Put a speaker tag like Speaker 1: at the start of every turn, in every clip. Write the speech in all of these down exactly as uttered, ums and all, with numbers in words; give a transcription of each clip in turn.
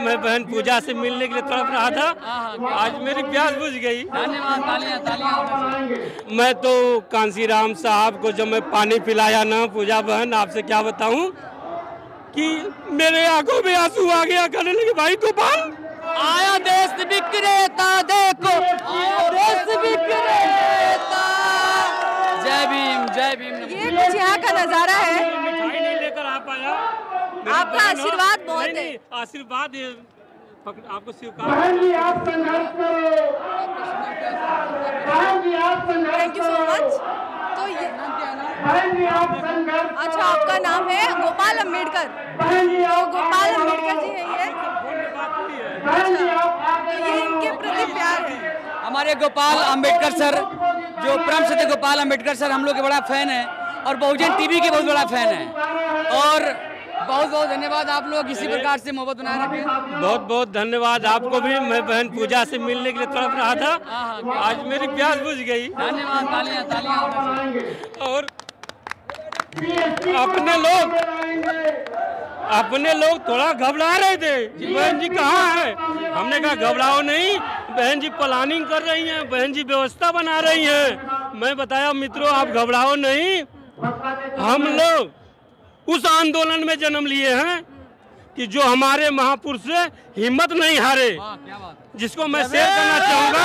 Speaker 1: मैं बहन पूजा से मिलने के लिए तड़प रहा था, आज मेरी प्यास बुझ गई।
Speaker 2: धन्यवाद, तालियां तालियां।
Speaker 1: मैं तो कांसीराम साहब को जब मैं पानी पिलाया ना पूजा बहन, आपसे क्या बताऊं कि मेरे आंखों में आंसू आ गया। कहने लगे भाई गोपाल
Speaker 2: आया देश विक्रेता, देखो आया देश विक्रेता। जय भीम, जय भीम।
Speaker 3: ये कुछ यहाँ का नजारा है।
Speaker 1: मिठाई नहीं लेकर आ पाया।
Speaker 3: आपका आशीर्वाद बहुत है।
Speaker 1: आशीर्वाद आपको स्वीकार।
Speaker 3: Thank you so much. तो ये अच्छा, आपका नाम है गोपाल अम्बेडकर। तो गोपाल अम्बेडकर जी हैं ये। अच्छा, तो ये इनके प्रति प्यार है।
Speaker 2: हमारे गोपाल अम्बेडकर सर, जो परम सत्य गोपाल अम्बेडकर सर हम लोग के बड़ा फैन है और बहुजन टीवी के बहुत बड़ा फैन है। और बहुत बहुत धन्यवाद, आप लोग इसी प्रकार से मोहब्बत बनाए रखें।
Speaker 1: बहुत बहुत धन्यवाद आपको भी। मैं बहन पूजा से मिलने के लिए तड़प रहा था, आज मेरी प्यास बुझ गई।
Speaker 2: धन्यवाद, तालियां तालियां।
Speaker 1: और अपने लोग अपने लोग थोड़ा घबरा रहे थे, बहन जी कहाँ है। हमने कहा घबराओ नहीं, बहन जी प्लानिंग कर रही हैं, बहन जी व्यवस्था बना रही हैं। मैं बताया मित्रों आप घबराओ नहीं, हम लोग उस आंदोलन में जन्म लिए हैं कि जो हमारे महापुरुष से हिम्मत नहीं हारे, जिसको मैं शेयर करना चाहूँगा,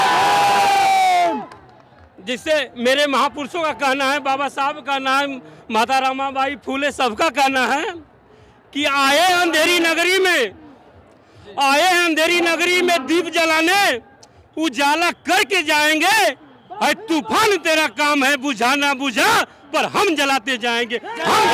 Speaker 1: जिससे मेरे महापुरुषों का कहना है, बाबा साहब का कहना है, माता रमाबाई फूले सबका कहना है कि आए अंधेरी नगरी में, आए अंधेरी नगरी में दीप जलाने, उजाला करके जाएंगे। है तूफान तेरा काम है बुझाना बुझा, पर हम जलाते जाएंगे, हम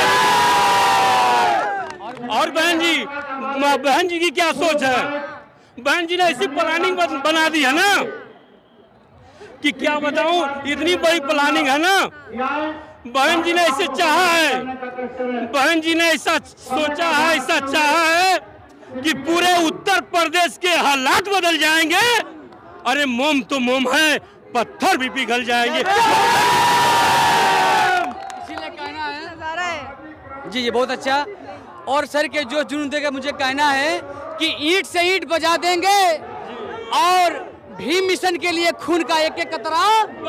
Speaker 1: जलाते। और बहन जी, बहन जी की क्या सोच है, बहन जी ने ऐसी प्लानिंग बना दी है ना कि क्या बताऊं, इतनी बड़ी प्लानिंग है ना। बहन जी ने ऐसे चाहा है, बहन जी ने ऐसा सोचा है, ऐसा चाहा है कि पूरे उत्तर प्रदेश के हालात बदल जाएंगे। अरे मोम तो मोम है, पत्थर भी पिघल जाएंगे।
Speaker 2: इसीलिए कहना है
Speaker 3: नजारा है।
Speaker 2: जी जी बहुत अच्छा। और सर के जो जुनून देगा मुझे कहना है कि ईंट से ईंट बजा देंगे और भीम मिशन के लिए खून का एक एक कतरा,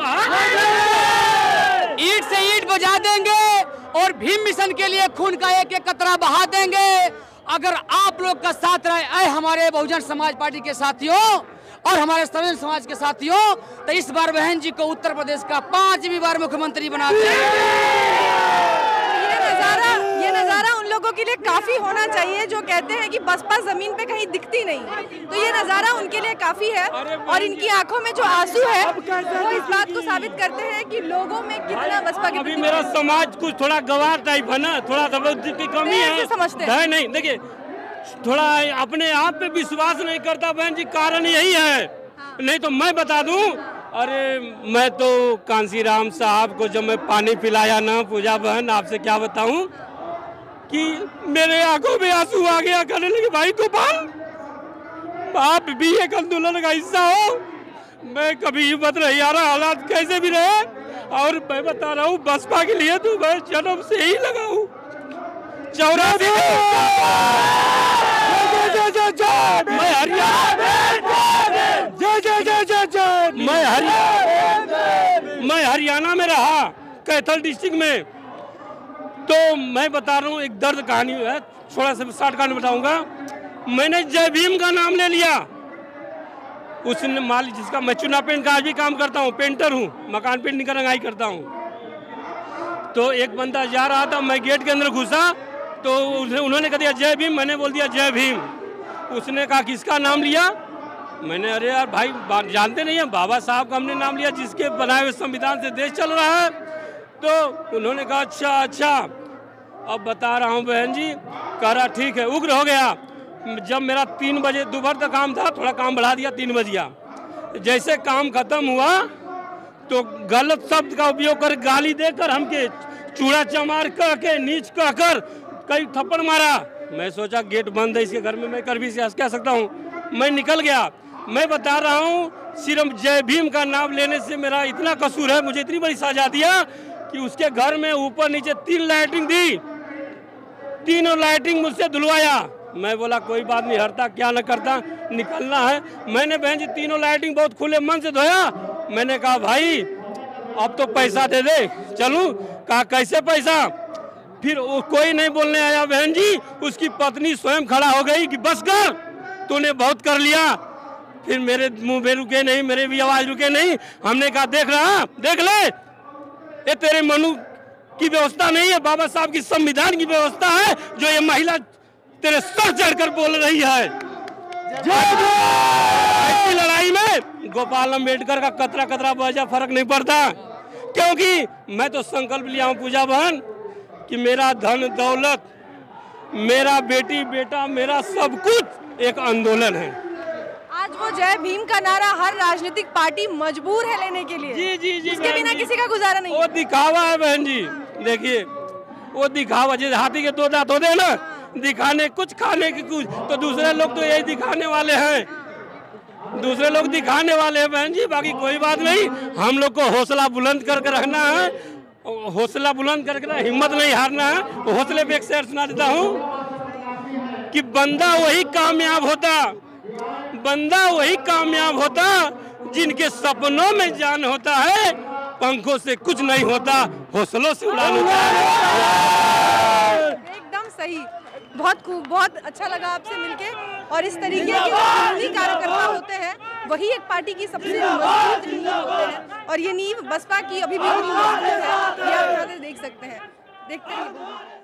Speaker 2: ईंट से ईंट बजा देंगे और भीम मिशन के लिए खून का एक एक कतरा बहा देंगे। अगर आप लोग का साथ रहे, आए हमारे बहुजन समाज पार्टी के साथियों और हमारे सर्वजन समाज के साथियों, तो इस बार बहन जी को उत्तर प्रदेश का पांचवी बार मुख्यमंत्री बनाते हैं।
Speaker 3: ये नजारा ये नजारा उन लोगों के लिए काफी होना चाहिए जो कहते हैं कि बसपा जमीन पे कहीं दिखती नहीं। तो ये नजारा उनके लिए काफी है और इनकी आंखों में जो आंसू है वो इस बात को साबित करते हैं कि लोगों में कितना बसपा के
Speaker 1: अभी
Speaker 3: प्रति
Speaker 1: मेरा समाज कुछ थोड़ा गवार टाइप है ना, थोड़ा समझ की कमी है,
Speaker 3: समझते हैं।
Speaker 1: नहीं देखिए थोड़ा अपने आप पे विश्वास नहीं करता बहन जी, कारण यही है। नहीं तो मैं बता दूं, अरे मैं तो कांसीराम साहब को जब मैं पानी पिलाया ना पूजा बहन, आपसे क्या बताऊं कि मेरे आंखों में आंसू आ गया। कहने लगे भाई गोपाल आप भी एक आंदोलन का हिस्सा हो, मैं कभी हिम्मत नहीं आ रहा, हालात कैसे भी रहे। और मैं बता रहा हूँ बसपा के लिए तो मैं जन्म से ही लगा हूँ। चौरासी मैं हरियाणा मैं हरियाणा मैं हरियाणा में रहा, कैथल डिस्ट्रिक्ट में। तो मैं बता रहा हूँ एक दर्द कहानी है, थोड़ा सा शॉर्ट कहानी बताऊंगा। मैंने जय भीम का नाम ले लिया, उसने मालिक जिसका मैं चुना पेंट का आज भी काम करता हूँ, पेंटर हूँ, मकान पेंटिंग का रंगाई करता हूँ। तो एक बंदा जा रहा था, मैं गेट के अंदर घुसा तो उन्होंने कह दिया जय भीम, मैंने बोल दिया जय भीम। उसने कहा किसका नाम लिया, मैंने अरे यार भाई जानते नहीं है, बाबा साहब का हमने नाम लिया जिसके बनाए हुए संविधान से देश चल रहा है। तो उन्होंने कहा अच्छा अच्छा अब बता रहा हूँ बहन जी। कह रहा ठीक है, उग्र हो गया। जब मेरा तीन बजे दोपहर का काम था, थोड़ा काम बढ़ा दिया, तीन बजिया। जैसे काम खत्म हुआ तो गलत शब्द का उपयोग कर गाली देकर हमके चूड़ा चमार कह के नीच कहकर कई थप्पड़ मारा। मैं सोचा गेट बंद है, इसके घर में मैं कर भी कह सकता हूँ, मैं निकल गया। मैं बता रहा हूँ सिर्फ जय भीम का नाम लेने से मेरा इतना कसूर है, मुझे इतनी बड़ी सजा दिया कि उसके घर में ऊपर नीचे तीन लाइटिंग दी, तीनों लाइटिंग मुझसे धुलवाया। मैं बोला कोई बात नहीं, हरता क्या न करता, निकलना है। मैंने बहन जी तीनों लाइटिंग बहुत खुले मन से धोया। मैंने कहा भाई अब तो पैसा दे दे, चलूं? कहा कैसे पैसा? फिर वो कोई नहीं बोलने आया बहन जी, उसकी पत्नी स्वयं खड़ा हो गई कि बस कर, तूने बहुत कर लिया। फिर मेरे मुंह में रुके नहीं, मेरे भी आवाज रुके नहीं। हमने कहा देख रहा, देख ले, ये तेरे मनु की व्यवस्था नहीं है, बाबा साहब की संविधान की व्यवस्था है जो ये महिला तेरे सर चढ़कर बोल रही है। ऐसी लड़ाई में गोपाल अम्बेडकर का कतरा कतरा बजा फर्क नहीं पड़ता, क्योंकि मैं तो संकल्प लिया हूँ पूजा बहन कि मेरा धन दौलत, मेरा बेटी बेटा, मेरा सब कुछ एक आंदोलन है।
Speaker 3: आज वो जय भीम का नारा हर राजनीतिक पार्टी मजबूर है लेने के लिए।
Speaker 1: जी जी जी,
Speaker 3: उसके बिना किसी का गुजारा नहीं।
Speaker 1: वो दिखावा है बहन जी, देखिए वो दिखावा, जैसे हाथी के दो दांत होते हैं ना, दिखाने कुछ खाने की कुछ, तो दूसरे लोग तो यही दिखाने वाले हैं, दूसरे लोग दिखाने वाले हैं बहन जी। बाकी कोई बात नहीं, हम लोग को हौसला बुलंद करके रखना है, हौसला बुलंद करके, हिम्मत नहीं हारना है। हौसले पे एक शेर सुना देता हूँ कि बंदा वही कामयाब होता, बंदा वही कामयाब होता जिनके सपनों में जान होता है, पंखों से कुछ नहीं होता, हौसलों से उड़ान होता है।
Speaker 3: एकदम सही, बहुत खूब, बहुत अच्छा लगा आपसे मिलके। और इस तरीके के जो हिंदी कार्यकर्ता होते हैं वही एक पार्टी की सबसे मजबूत नींव होते हैं, और ये नींव बसपा की अभी भी मजबूत है, ये आप देख सकते हैं। देखते रहिए।